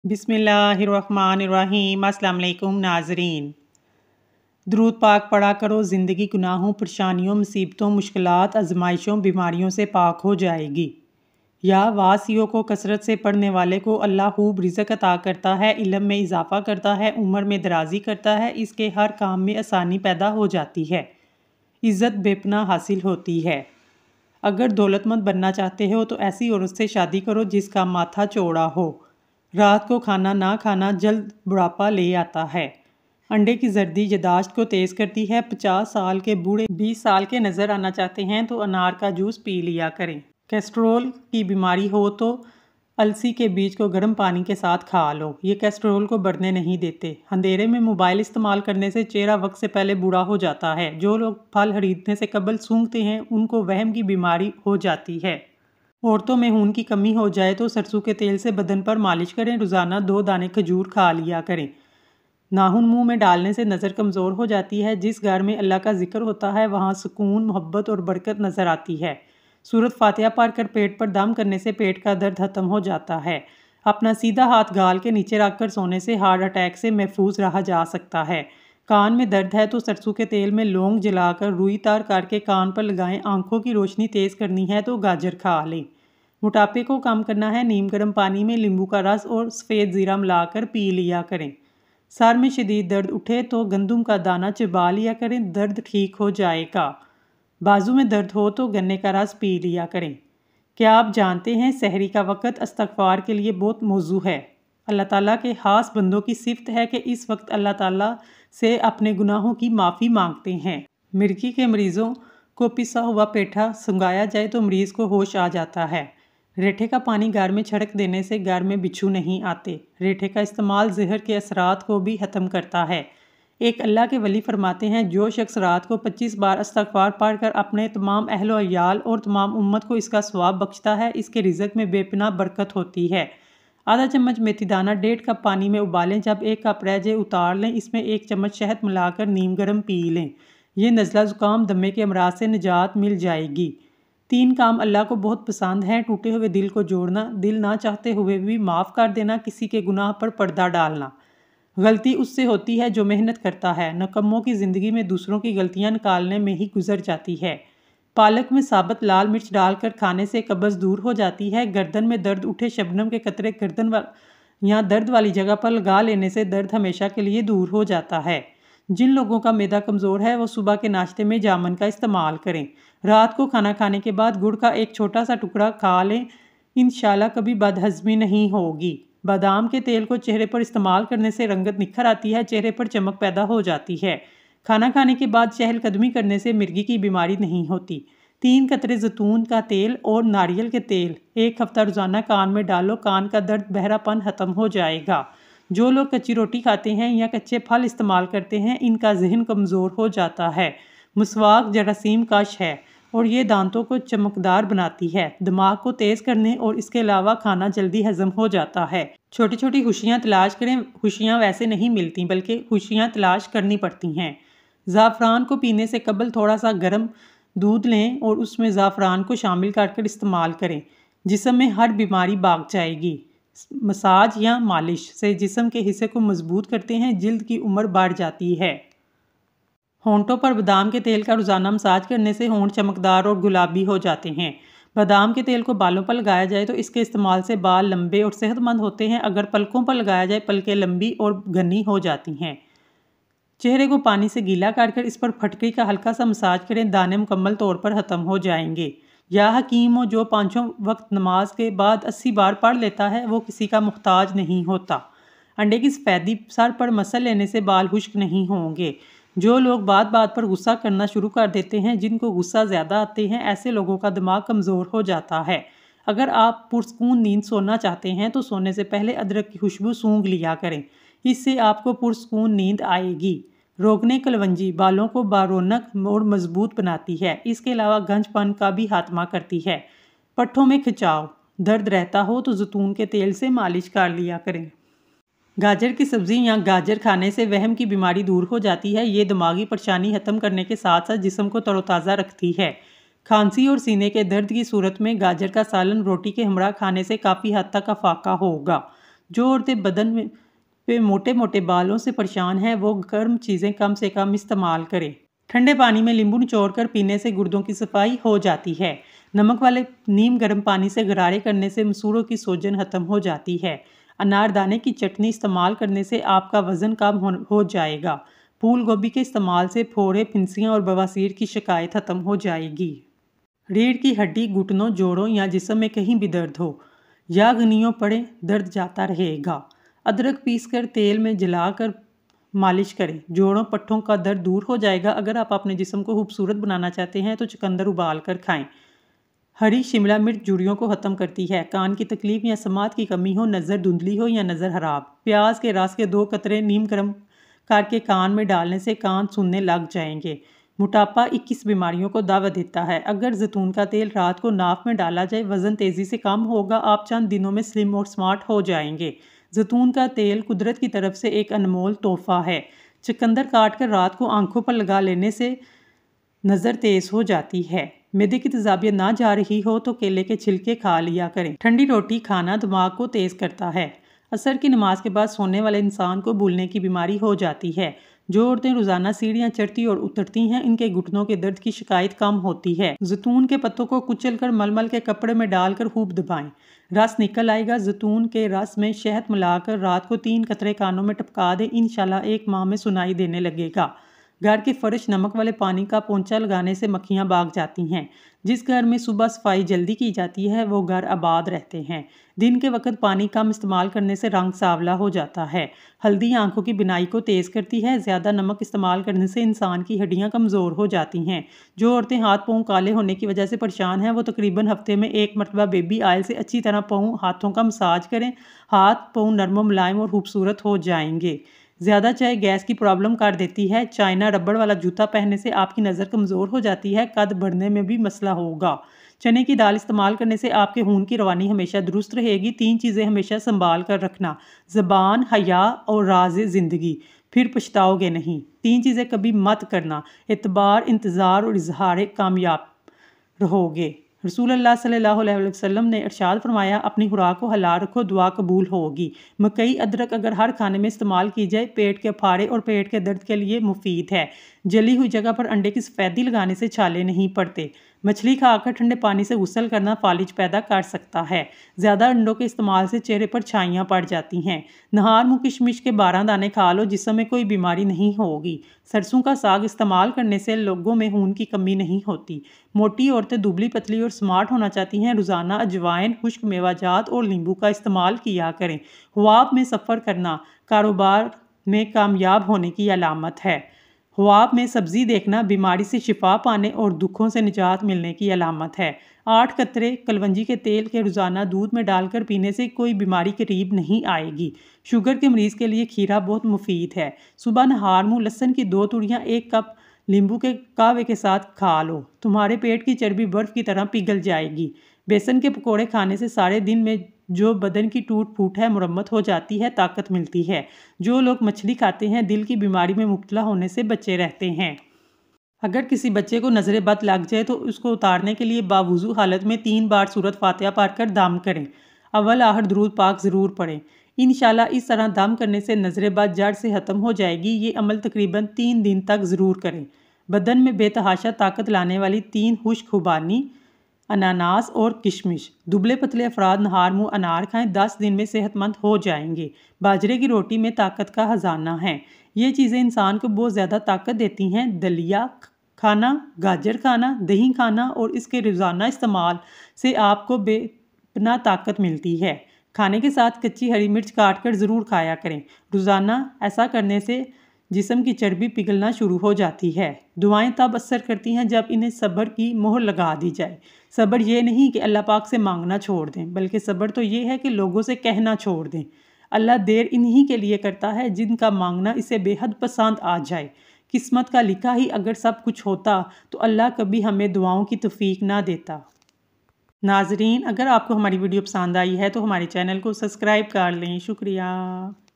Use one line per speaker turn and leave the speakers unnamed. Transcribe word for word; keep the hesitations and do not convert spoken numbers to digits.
बिस्मिल्लाहिर्रहमानिर्रहीम। अस्सलाम वालेकुम नाज़रीन। दुरूद पाक पढ़ा करो, ज़िंदगी गुनाहों, परेशानियों, मुसीबतों, मुश्किलात, आजमाइशों, बीमारियों से पाक हो जाएगी। या वासियों को कसरत से पढ़ने वाले को अल्लाह खूब रिज़्क़ अता करता है, इल्म में इजाफ़ा करता है, उम्र में दराज़ी करता है, इसके हर काम में आसानी पैदा हो जाती है, इज़्ज़त बेपनाह हासिल होती है। अगर दौलतमंद बनना चाहते हो तो ऐसी औरत से शादी करो जिसका माथा चौड़ा हो। रात को खाना ना खाना जल्द बुढ़ापा ले आता है। अंडे की जर्दी यादाश्त को तेज़ करती है। पचास साल के बूढ़े बीस साल के नज़र आना चाहते हैं तो अनार का जूस पी लिया करें। कैस्ट्रोल की बीमारी हो तो अलसी के बीज को गर्म पानी के साथ खा लो, ये कैस्ट्रोल को बढ़ने नहीं देते। अंधेरे में मोबाइल इस्तेमाल करने से चेहरा वक्त से पहले बूढ़ा हो जाता है। जो लोग फल खरीदने से कबल सूंघते हैं उनको वहम की बीमारी हो जाती है। औरतों में खून की कमी हो जाए तो सरसों के तेल से बदन पर मालिश करें। रोज़ाना दो दाने खजूर खा लिया करें। नाखून मुंह में डालने से नज़र कमज़ोर हो जाती है। जिस घर में अल्लाह का जिक्र होता है वहाँ सुकून, मोहब्बत और बरकत नज़र आती है। सूरत फातिहा पढ़ कर पेट पर दम करने से पेट का दर्द खत्म हो जाता है। अपना सीधा हाथ गाल के नीचे रखकर सोने से हार्ट अटैक से महफूज रहा जा सकता है। कान में दर्द है तो सरसों के तेल में लौंग जलाकर रुई तार करके कान पर लगाएं। आंखों की रोशनी तेज़ करनी है तो गाजर खा लें। मोटापे को कम करना है, नीम गर्म पानी में नींबू का रस और सफ़ेद ज़ीरा मिलाकर पी लिया करें। सर में शदीद दर्द उठे तो गंदम का दाना चबा लिया करें, दर्द ठीक हो जाएगा। बाजू में दर्द हो तो गन्ने का रस पी लिया करें। क्या आप जानते हैं सहरी का वक़्त इस्तग़फ़ार के लिए बहुत मौजू है। अल्लाह ताला के ख़ास बंदों की सिफ़त है कि इस वक्त अल्लाह ताला से अपने गुनाहों की माफ़ी मांगते हैं। मिर्गी के मरीज़ों को पिसा हुआ पेठा सुंघाया जाए तो मरीज़ को होश आ जाता है। रेठे का पानी घर में छिड़क देने से घर में बिच्छू नहीं आते। रेठे का इस्तेमाल जहर के असरात को भी ख़त्म करता है। एक अल्लाह के वली फरमाते हैं, जो शख्स रात को पच्चीस बार इस्तग़फ़ार पढ़कर अपने तमाम अहलो अयाल और तमाम उम्मत को इसका सवाब बख्शता है, इसके रिज़्क़ में बेपनाह बरकत होती है। आधा चम्मच मेथी दाना डेढ़ कप पानी में उबालें। जब एक कप रह जाए उतार लें। इसमें एक चम्मच शहद मिलाकर नीम गर्म पी लें। ये नज़ला ज़ुकाम दमे के अमराज से निजात मिल जाएगी। तीन काम अल्लाह को बहुत पसंद हैं। टूटे हुए दिल को जोड़ना, दिल ना चाहते हुए भी माफ़ कर देना, किसी के गुनाह पर पर्दा डालना। गलती उससे होती है जो मेहनत करता है। नकम्मों की ज़िंदगी में दूसरों की गलतियां निकालने में ही गुजर जाती है। पालक में साबुत लाल मिर्च डालकर खाने से कब्ज़ दूर हो जाती है। गर्दन में दर्द उठे शबनम के कतरे गर्दन वा... या दर्द वाली जगह पर लगा लेने से दर्द हमेशा के लिए दूर हो जाता है। जिन लोगों का मैदा कमज़ोर है वो सुबह के नाश्ते में जामुन का इस्तेमाल करें। रात को खाना खाने के बाद गुड़ का एक छोटा सा टुकड़ा खा लें। इंशाल्लाह कभी बदहज़मी नहीं होगी। बादाम के तेल को चेहरे पर इस्तेमाल करने से रंगत निखर आती है, चेहरे पर चमक पैदा हो जाती है। खाना खाने के बाद चहलकदमी करने से मिर्गी की बीमारी नहीं होती। तीन कतरे जैतून का तेल और नारियल के तेल एक हफ्ता रोज़ाना कान में डालो, कान का दर्द बहरापन ख़त्म हो जाएगा। जो लोग कच्ची रोटी खाते हैं या कच्चे फल इस्तेमाल करते हैं इनका जहन कमज़ोर हो जाता है। मुसवाक जरासीम कश है और ये दांतों को चमकदार बनाती है, दिमाग को तेज़ करने और इसके अलावा खाना जल्दी हजम हो जाता है। छोटी छोटी खुशियाँ तलाश करें। खुशियाँ वैसे नहीं मिलती बल्कि खुशियाँ तलाश करनी पड़ती हैं। ज़ाफ़रान को पीने से कबल थोड़ा सा गर्म दूध लें और उसमें ज़ाफ़रान को शामिल कर इस्तेमाल करें। जिस्म में हर बीमारी भाग जाएगी। मसाज या मालिश से जिस्म के हिस्से को मजबूत करते हैं, जिल्द की उम्र बढ़ जाती है। होंठों पर बादाम के तेल का रोज़ाना मसाज करने से होंठ चमकदार और गुलाबी हो जाते हैं। बादाम के तेल को बालों पर लगाया जाए तो इसके इस्तेमाल से बाल लंबे और सेहतमंद होते हैं। अगर पलकों पर लगाया जाए पलकें लंबी और घनी हो जाती हैं। चेहरे को पानी से गीला कर इस पर फटकरी का हल्का सा मसाज करें, दाने मुकम्मल तौर पर ख़त्म हो जाएंगे। या हकीम हो जो पाँचों वक्त नमाज के बाद अस्सी बार पढ़ लेता है वो किसी का मुख्ताज नहीं होता। अंडे की सफ़ेदी सर पर मसल लेने से बाल खुश्क नहीं होंगे। जो लोग बात बात पर गुस्सा करना शुरू कर देते हैं, जिनको गुस्सा ज़्यादा आते हैं, ऐसे लोगों का दिमाग कमज़ोर हो जाता है। अगर आप पुरसकून नींद सोना चाहते हैं तो सोने से पहले अदरक की खुशबू सूंघ लिया करें, इससे आपको पुरसकून नींद आएगी। रोगने कलवंजी बालों को बारौनक और मजबूत बनाती है, इसके अलावा गंजपन का भी खात्मा करती है। पट्ठों में खिंचाव दर्द रहता हो तो जैतून के तेल से मालिश कर लिया करें। गाजर की सब्ज़ी या गाजर खाने से वहम की बीमारी दूर हो जाती है। ये दिमागी परेशानी ख़त्म करने के साथ साथ जिस्म को तरोताज़ा रखती है। खांसी और सीने के दर्द की सूरत में गाजर का सालन रोटी के हमरा खाने से काफ़ी हद तक अफाका होगा। जो औरतें बदन में पे मोटे मोटे बालों से परेशान हैं वो गर्म चीज़ें कम से कम इस्तेमाल करें। ठंडे पानी में नींबू निचोड़ कर पीने से गुर्दों की सफाई हो जाती है। नमक वाले नीम गर्म पानी से गरारे करने से मसूड़ों की सूजन खत्म हो जाती है। अनारदाने की चटनी इस्तेमाल करने से आपका वज़न कम हो जाएगा। फूल गोभी के इस्तेमाल से फोड़े, फिंसियाँ और बवासीर की शिकायत खत्म हो जाएगी। रीढ़ की हड्डी, घुटनों, जोड़ों या जिस्म में कहीं भी दर्द हो या गनियों पड़े, दर्द जाता रहेगा। अदरक पीसकर तेल में जलाकर मालिश करें, जोड़ों पट्ठों का दर्द दूर हो जाएगा। अगर आप अपने जिस्म को खूबसूरत बनाना चाहते हैं तो चुकंदर उबाल कर खाएं। हरी शिमला मिर्च झुर्रियों को ख़त्म करती है। कान की तकलीफ या समात की कमी हो, नज़र धुंधली हो या नज़र खराब, प्याज के रस के दो कतरे नीम गर्म करके कान में डालने से कान सुनने लग जाएंगे। मोटापा इक्कीस बीमारियों को दावा देता है। अगर जैतून का तेल रात को नाक में डाला जाए, वज़न तेज़ी से कम होगा। आप चंद दिनों में स्लिम और स्मार्ट हो जाएंगे। जैतून का तेल कुदरत की तरफ से एक अनमोल तोहफा है। चुकंदर काट कर रात को आंखों पर लगा लेने से नज़र तेज हो जाती है। मैदे की तेजाबियत ना जा रही हो तो केले के छिलके खा लिया करें। ठंडी रोटी खाना दिमाग को तेज करता है। असर की नमाज के बाद सोने वाले इंसान को भूलने की बीमारी हो जाती है। जो औरतें रोजाना सीढ़ियाँ चढ़ती और उतरती हैं, इनके घुटनों के दर्द की शिकायत कम होती है। जैतून के पत्तों को कुचल कर मलमल के कपड़े में डालकर खूब दबाएं, रस निकल आएगा। जैतून के रस में शहद मिलाकर रात को तीन कतरे कानों में टपका दें, इंशाल्लाह एक माह में सुनाई देने लगेगा। घर के फर्श नमक वाले पानी का पोंछा लगाने से मक्खियाँ भाग जाती हैं। जिस घर में सुबह सफाई जल्दी की जाती है वो घर आबाद रहते हैं। दिन के वक्त पानी कम इस्तेमाल करने से रंग सांवला हो जाता है। हल्दी आंखों की बिनाई को तेज़ करती है। ज़्यादा नमक इस्तेमाल करने से इंसान की हड्डियां कमज़ोर हो जाती हैं। जो औरतें हाथ पाँव काले होने की वजह से परेशान हैं वो तकरीबन हफ्ते में एक मरतबा बेबी ऑयल से अच्छी तरह पाँव हाथों का मसाज करें। हाथ पाँव नरम मुलायम और खूबसूरत हो जाएंगे। ज़्यादा चाय गैस की प्रॉब्लम कर देती है। चाइना रबड़ वाला जूता पहनने से आपकी नज़र कमज़ोर हो जाती है। कद बढ़ने में भी मसला होगा। चने की दाल इस्तेमाल करने से आपके खून की रवानी हमेशा दुरुस्त रहेगी। तीन चीज़ें हमेशा संभाल कर रखना, ज़बान, हया और राज ज़िंदगी, फिर पछताओगे नहीं। तीन चीज़ें कभी मत करना, एतबार, इंतज़ार और इजहार, कामयाब रहोगे। रसूल अल्लाह सल्लल्लाहु अलैहि वसल्लम ने इरशाद फरमाया, अपनी खुराक को हलाल रखो, दुआ कबूल होगी। मकई, अदरक अगर हर खाने में इस्तेमाल की जाए पेट के फाड़े और पेट के दर्द के लिए मुफीद है। जली हुई जगह पर अंडे की सफ़ेदी लगाने से छाले नहीं पड़ते। मछली खाकर ठंडे पानी से गुस्ल करना फालिज पैदा कर सकता है। ज़्यादा अंडों के इस्तेमाल से चेहरे पर छाइयाँ पड़ जाती हैं। नहार मुँह किशमिश के बारह दाने खा लो, जिससे में कोई बीमारी नहीं होगी। सरसों का साग इस्तेमाल करने से लोगों में खून की कमी नहीं होती। मोटी औरतें दुबली पतली और स्मार्ट होना चाहती हैं, रोज़ाना अजवाइन, खुश्क मेवाजात और नींबू का इस्तेमाल किया करें। ख्वाब में सफ़र करना कारोबार में कामयाब होने की अलामत है। ख्वाब में सब्जी देखना बीमारी से शिफा पाने और दुखों से निजात मिलने की अलामत है। आठ कतरे कलवंजी के तेल के रोज़ाना दूध में डालकर पीने से कोई बीमारी करीब नहीं आएगी। शुगर के मरीज़ के लिए खीरा बहुत मुफीद है। सुबह नहार मुँह लहसुन की दो तुड़ियाँ एक कप नींबू के कहवे के साथ खा लो, तुम्हारे पेट की चर्बी बर्फ़ की तरह पिघल जाएगी। बेसन के पकोड़े खाने से सारे दिन में जो बदन की टूट फूट है मुरम्मत हो जाती है, ताकत मिलती है। जो लोग मछली खाते हैं दिल की बीमारी में मुब्तला होने से बचे रहते हैं। अगर किसी बच्चे को नजर बद लग जाए तो उसको उतारने के लिए बावुज़ू हालत में तीन बार सूरत फातिहा पढ़कर दम करें। अव्वल आहर दुरूद पाक ज़रूर पढ़ें। इंशाल्लाह इस तरह दम करने से नजर बद जड़ से ख़त्म हो जाएगी। ये अमल तकरीबन तीन दिन तक ज़रूर करें। बदन में बेतहाशा ताकत लाने वाली तीन खुश्क खुबानी, अनानास और किशमिश। दुबले पतले अफराद नहार मुँह अनार खाएं, दस दिन में सेहतमंद हो जाएंगे। बाजरे की रोटी में ताकत का खजाना है। ये चीज़ें इंसान को बहुत ज़्यादा ताकत देती हैं। दलिया खाना, गाजर खाना, दही खाना और इसके रोज़ाना इस्तेमाल से आपको बेपनाह ताकत मिलती है। खाने के साथ कच्ची हरी मिर्च काट कर ज़रूर खाया करें। रोज़ाना ऐसा करने से जिस्म की चर्बी पिघलना शुरू हो जाती है। दुआएं तब असर करती हैं जब इन्हें सब्र की मोहर लगा दी जाए। सब्र ये नहीं कि अल्लाह पाक से मांगना छोड़ दें, बल्कि सब्र तो ये है कि लोगों से कहना छोड़ दें। अल्लाह देर इन्हीं के लिए करता है जिनका मांगना इसे बेहद पसंद आ जाए। किस्मत का लिखा ही अगर सब कुछ होता तो अल्लाह कभी हमें दुआओं की तौफीक ना देता। नाजरीन, अगर आपको हमारी वीडियो पसंद आई है तो हमारे चैनल को सब्सक्राइब कर लें। शुक्रिया।